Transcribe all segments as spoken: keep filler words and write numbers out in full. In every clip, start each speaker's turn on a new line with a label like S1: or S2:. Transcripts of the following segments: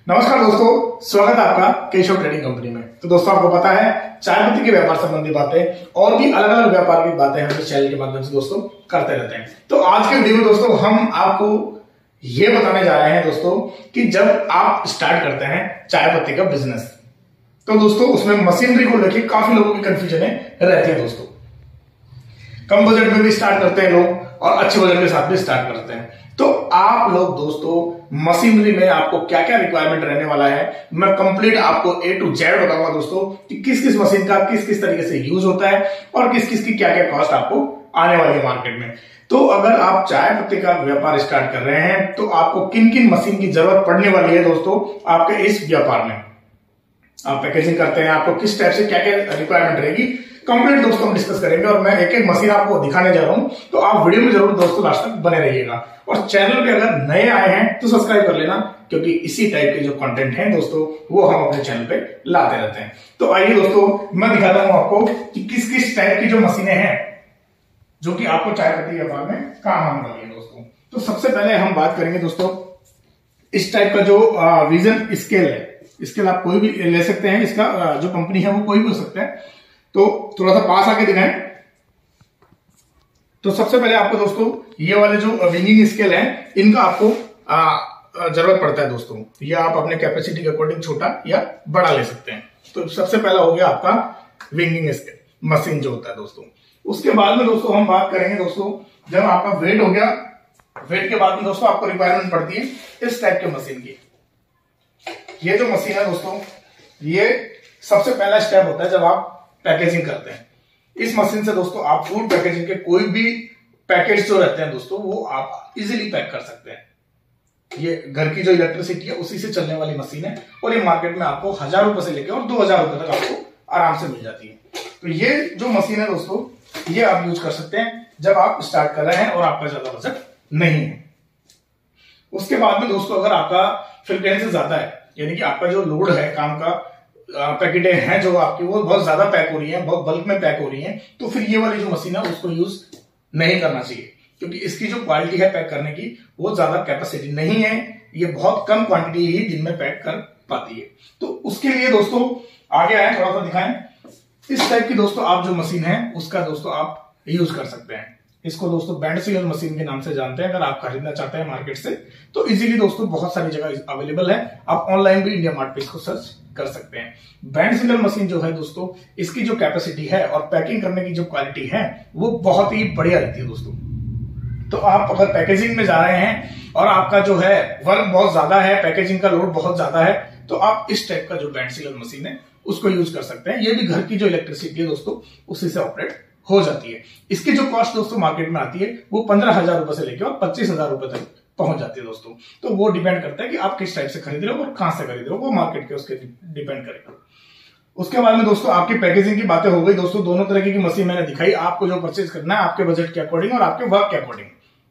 S1: नमस्कार दोस्तों, स्वागत है आपका केशव ट्रेडिंग कंपनी में। तो दोस्तों आपको पता है चाय पत्ती के व्यापार संबंधी बातें और भी अलग अलग व्यापार की बातें हम इस चैनल के माध्यम से दोस्तों करते रहते हैं। तो आज के वीडियो में दोस्तों हम आपको ये बताने जा रहे हैं दोस्तों कि जब आप स्टार्ट करते हैं चाय पत्ती का बिजनेस, तो दोस्तों उसमें मशीनरी को लेकर काफी लोगों की कंफ्यूजन रहती है। दोस्तों कम बजट में भी स्टार्ट करते हैं लोग और अच्छे बजट के साथ भी स्टार्ट करते हैं। तो आप लोग दोस्तों मशीनरी में आपको क्या क्या रिक्वायरमेंट रहने वाला है, मैं कंप्लीट आपको ए टू जेड बताऊंगा दोस्तों कि किस किस मशीन का किस किस तरीके से यूज होता है और किस किस की क्या क्या कॉस्ट आपको आने वाली है मार्केट में। तो अगर आप चाय पत्ती का व्यापार स्टार्ट कर रहे हैं तो आपको किन किन मशीन की जरूरत पड़ने वाली है दोस्तों आपके इस व्यापार में। आप पैकेजिंग करते हैं, आपको किस टाइप से क्या क्या रिक्वायरमेंट रहेगी कंप्लीट दोस्तों हम डिस्कस करेंगे और मैं एक एक मशीन आपको दिखाने जा रहा हूं। तो आप वीडियो में जरूर दोस्तों लास्ट तक बने रहिएगा और चैनल पे अगर नए आए हैं तो सब्सक्राइब कर लेना, क्योंकि इसी टाइप के जो कंटेंट है दोस्तों वो हम अपने चैनल पे लाते रहते हैं। तो आइए दोस्तों मैं दिखाता हूं आपको कि किस किस टाइप की जो मशीनें हैं जो कि आपको चाय पत्ती व्यापार में काम आने वाली है दोस्तों। तो सबसे पहले हम बात करेंगे दोस्तों इस टाइप का जो विजन स्केल है, स्केल आप कोई भी ले सकते हैं, इसका जो कंपनी है वो कोई भी हो सकता है। तो थोड़ा सा पास आके दिखाएं। तो सबसे पहले आपको दोस्तों ये वाले जो विंगिंग स्केल है इनका आपको आ, जरूरत पड़ता है दोस्तों। ये आप अपने कैपेसिटी के अकॉर्डिंग छोटा या बड़ा ले सकते हैं। तो सबसे पहला हो गया आपका विंगिंग स्केल मशीन जो होता है दोस्तों। उसके बाद में दोस्तों हम बात करेंगे दोस्तों जब आपका वेट हो गया, वेट के बाद में दोस्तों आपको रिक्वायरमेंट पड़ती है इस टाइप के मशीन की। ये जो मशीन है दोस्तों ये सबसे पहला स्टेप होता है जब आप पैकेजिंग करते हैं। इस मशीन से दोस्तों आप फूड पैकेजिंग के कोई भी पैकेज जो रहते हैं दोस्तों वो आप इजीली पैक कर सकते हैं। ये घर की जो इलेक्ट्रिसिटी है उसी से चलने वाली मशीन है और ये मार्केट में आपको हजार रुपए से लेकर और दो हजार रुपए तक आपको आराम से मिल जाती है। तो ये जो मशीन है दोस्तों ये आप यूज कर सकते हैं जब आप स्टार्ट कर रहे हैं और आपका ज्यादा बजट नहीं है। उसके बाद में दोस्तों अगर आपका फ्रीक्वेंसी ज्यादा है, यानी कि आपका जो लोड है काम का, पैकेटें हैं जो आपकी वो बहुत ज्यादा पैक हो रही हैं, बहुत बल्क में पैक हो रही हैं, तो फिर ये वाली जो मशीन है उसको यूज नहीं करना चाहिए, क्योंकि इसकी जो क्वालिटी है पैक करने की वो ज्यादा कैपेसिटी नहीं है। ये बहुत कम क्वांटिटी ही दिन में पैक कर पाती है। तो उसके लिए दोस्तों आगे आए थोड़ा सा दिखाएं। इस टाइप की दोस्तों आप जो मशीन है उसका दोस्तों आप यूज कर सकते हैं। इसको दोस्तों बैंड सीलर मशीन के नाम से जानते हैं। अगर आप खरीदना चाहते हैं मार्केट से तो इजीली दोस्तों बहुत सारी जगह अवेलेबल है। आप ऑनलाइन भी इंडिया मार्ट पे इसको सर्च कर सकते हैं। बैंड सीलर मशीन जो है दोस्तों इसकी जो कैपेसिटी है और पैकिंग करने की जो क्वालिटी है वो बहुत ही बढ़िया रहती है दोस्तों। तो आप अगर पैकेजिंग में जा रहे हैं और आपका जो है वर्क बहुत ज्यादा है, पैकेजिंग का लोड बहुत ज्यादा है, तो आप इस टाइप का जो बैंड सीलर मशीन है उसको यूज कर सकते हैं। ये भी घर की जो इलेक्ट्रिसिटी है दोस्तों उसी से ऑपरेट हो जाती है। इसकी जो कॉस्ट दोस्तों मार्केट में आती है वो पंद्रह हजार रुपए से लेकर और पच्चीस हजार रुपए तक पहुंच जाती है दोस्तों। तो वो डिपेंड करता है कि आप किस टाइप से खरीद रहे हो और कहां से खरीद रहे हो, वो मार्केट के उसके डिपेंड करेगा। उसके बाद में दोस्तों आपकी पैकेजिंग की बातें हो गई दोस्तों। दोनों तरह की मशीन मैंने दिखाई, आपको जो परचेज करना है आपके बजट के अकॉर्डिंग और आपके वर्क के अकॉर्डिंग।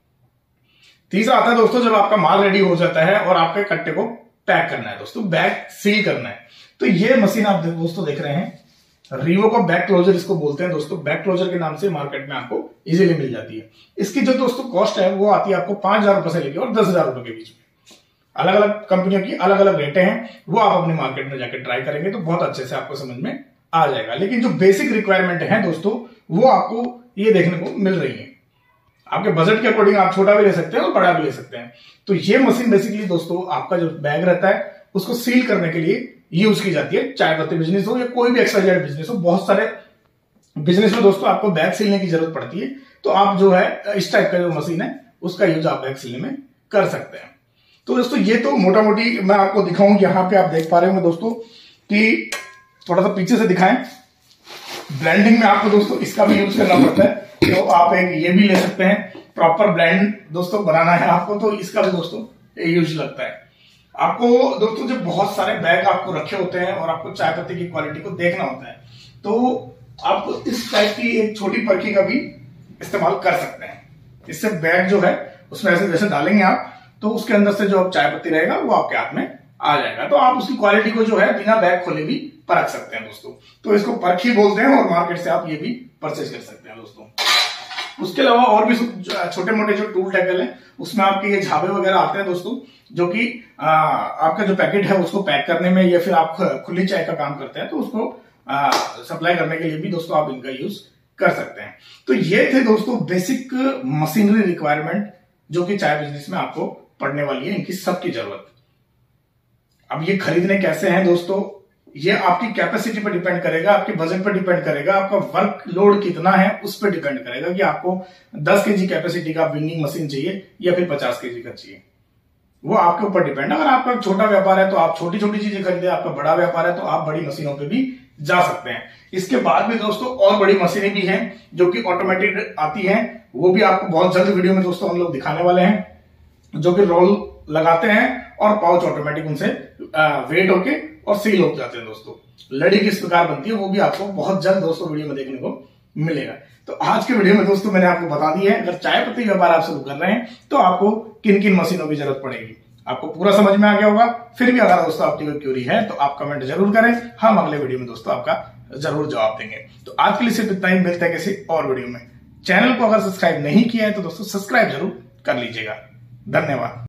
S1: तीसरा आता है दोस्तों जब आपका माल रेडी हो जाता है और आपके कट्टे को पैक करना है दोस्तों, बैग सील करना है। तो ये मशीन आप दोस्तों देख रहे हैं रीवो का बैक क्लोजर इसको बोलते हैं दोस्तों। बैक क्लोजर के नाम से मार्केट में आपको इजीली मिल जाती है। इसकी जो दोस्तों कॉस्ट है वो आती है आपको पांच हजार रुपए से लेकर और दस हजार रुपए के बीच में। अलग अलग कंपनियों की अलग अलग रेटें हैं, वो आप अपनी मार्केट में जाकर ट्राई करेंगे तो बहुत अच्छे से आपको समझ में आ जाएगा। लेकिन जो बेसिक रिक्वायरमेंट है दोस्तों वो आपको ये देखने को मिल रही है। आपके बजट के अकॉर्डिंग आप छोटा भी ले सकते हैं और बड़ा भी ले सकते हैं। तो ये मशीन बेसिकली दोस्तों आपका जो बैग रहता है उसको सील करने के लिए यूज की जाती है। चाय पत्ती बिजनेस हो या कोई भी एक्सवाइजेड बिजनेस हो, बहुत सारे बिजनेस में दोस्तों आपको बैग सीलने की जरूरत पड़ती है। तो आप जो है इस टाइप का जो मशीन है उसका यूज आप बैग सीलने में कर सकते हैं। तो दोस्तों ये तो मोटा मोटी मैं आपको दिखाऊं। यहाँ पे आप देख पा रहे होंगे दोस्तों कि थोड़ा सा पीछे से दिखाएं। ब्लेंडिंग में आपको दोस्तों इसका भी यूज करना पड़ता है। तो आप एक ये भी ले सकते हैं, प्रॉपर ब्लेंड दोस्तों बनाना है आपको तो इसका भी दोस्तों यूज लगता है। आपको दोस्तों जब बहुत सारे बैग आपको रखे होते हैं और आपको चाय पत्ती की क्वालिटी को देखना होता है तो आप इस टाइप की एक छोटी परखी का भी इस्तेमाल कर सकते हैं। इससे बैग जो है उसमें ऐसे जैसे डालेंगे आप तो उसके अंदर से जो चाय पत्ती रहेगा वो आपके हाथ में आ जाएगा। तो आप उसकी क्वालिटी को जो है बिना बैग खोले भी परख सकते हैं दोस्तों। तो इसको परखी बोलते हैं और मार्केट से आप ये भी परचेज कर सकते हैं दोस्तों। उसके अलावा और भी छोटे मोटे जो टूल टैकल है उसमें आपके ये झावे वगैरह आते हैं दोस्तों, जो कि आपका जो पैकेट है उसको पैक करने में या फिर आप खुली चाय का काम करते हैं तो उसको सप्लाई करने के लिए भी दोस्तों आप इनका यूज कर सकते हैं। तो ये थे दोस्तों बेसिक मशीनरी रिक्वायरमेंट जो कि चाय बिजनेस में आपको पड़ने वाली है, इनकी सबकी जरूरत। अब ये खरीदने कैसे हैं दोस्तों, ये आपकी कैपेसिटी पर डिपेंड करेगा, आपके बजट पर डिपेंड करेगा, आपका वर्क लोड कितना है उस पर डिपेंड करेगा कि आपको दस केजी कैपेसिटी का विनिंग मशीन चाहिए या फिर पचास केजी का चाहिए, वो आपके ऊपर डिपेंड है। अगर आपका छोटा व्यापार है तो आप छोटी छोटी चीजें खरीदें, आपका बड़ा व्यापार है तो आप बड़ी मशीनों पे भी जा सकते हैं। इसके बाद में दोस्तों और बड़ी मशीनें भी हैं जो कि ऑटोमेटेड आती हैं, वो भी आपको बहुत जल्द वीडियो में दोस्तों हम लोग दिखाने वाले हैं, जो कि रोल लगाते हैं और पाउच ऑटोमेटिक उनसे वेट होके और सील हो जाते हैं। दोस्तों लड़ी किस प्रकार बनती है वो भी आपको बहुत जल्द दोस्तों वीडियो में देखने को मिलेगा। तो आज के वीडियो में दोस्तों मैंने आपको बता दी है, अगर चाय पत्ती व्यापार आप शुरू कर रहे हैं तो आपको किन किन मशीनों की जरूरत पड़ेगी, आपको पूरा समझ में आ गया होगा। फिर भी अगर दोस्तों आपकी कोई क्यूरी है तो आप कमेंट जरूर करें, हम अगले वीडियो में दोस्तों आपका जरूर जवाब देंगे। तो आज के लिए सिर्फ इतना ही, मिलता है किसी और वीडियो में। चैनल को अगर सब्सक्राइब नहीं किया है तो दोस्तों सब्सक्राइब जरूर कर लीजिएगा। धन्यवाद।